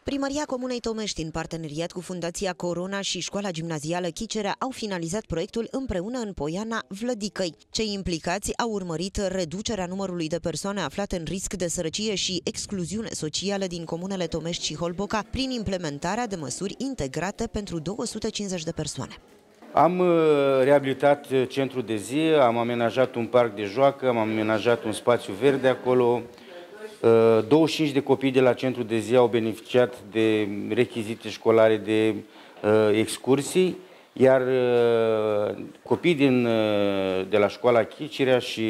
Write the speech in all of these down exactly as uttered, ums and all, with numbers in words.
Primăria Comunei Tomești, în parteneriat cu Fundația Corona și Școala Gimnazială Chicerea, au finalizat proiectul împreună în Poiana Vlădicăi. Cei implicați au urmărit reducerea numărului de persoane aflate în risc de sărăcie și excluziune socială din comunele Tomești și Holboca prin implementarea de măsuri integrate pentru două sute cincizeci de persoane. Am reabilitat centrul de zi, am amenajat un parc de joacă, am amenajat un spațiu verde acolo. douăzeci și cinci de copii de la centrul de zi au beneficiat de rechizite școlare, de uh, excursii, iar uh, copiii din, uh, de la școala Chicerea și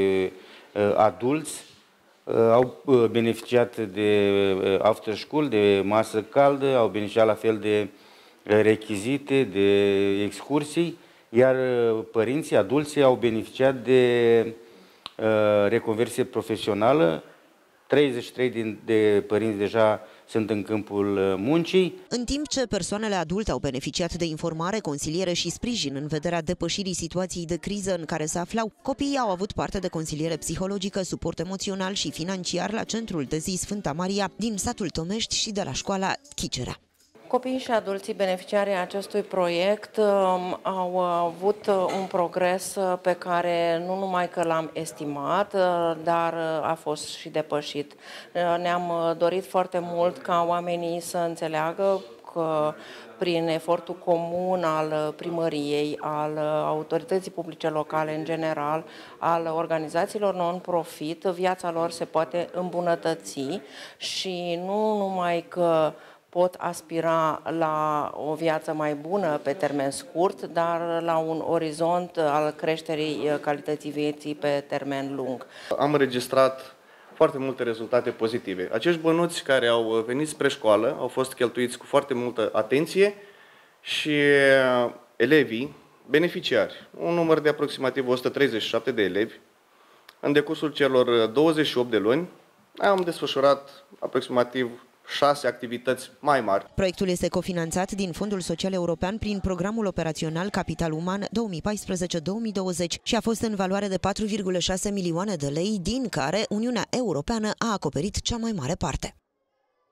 uh, adulți uh, au beneficiat de uh, after school, de masă caldă, au beneficiat la fel de uh, rechizite, de excursii, iar uh, părinții, adulții au beneficiat de uh, reconversie profesională. treizeci și trei de părinți deja sunt în câmpul muncii. În timp ce persoanele adulte au beneficiat de informare, consiliere și sprijin în vederea depășirii situației de criză în care se aflau, copiii au avut parte de consiliere psihologică, suport emoțional și financiar la Centrul de Zi Sfânta Maria din satul Tomești și de la școala Chicerea. Copiii și adulții beneficiarii acestui proiect au avut un progres pe care nu numai că l-am estimat, dar a fost și depășit. Ne-am dorit foarte mult ca oamenii să înțeleagă că prin efortul comun al primăriei, al autorității publice locale în general, al organizațiilor non-profit, viața lor se poate îmbunătăți și nu numai că pot aspira la o viață mai bună pe termen scurt, dar la un orizont al creșterii calității vieții pe termen lung. Am înregistrat foarte multe rezultate pozitive. Acești bănuți care au venit spre școală au fost cheltuiți cu foarte multă atenție și elevii beneficiari, un număr de aproximativ o sută treizeci și șapte de elevi, în decursul celor douăzeci și opt de luni, am desfășurat aproximativ șase activități mai mari. Proiectul este cofinanțat din Fondul Social European prin Programul Operațional Capital Uman două mii paisprezece două mii douăzeci și a fost în valoare de patru virgulă șase milioane de lei, din care Uniunea Europeană a acoperit cea mai mare parte.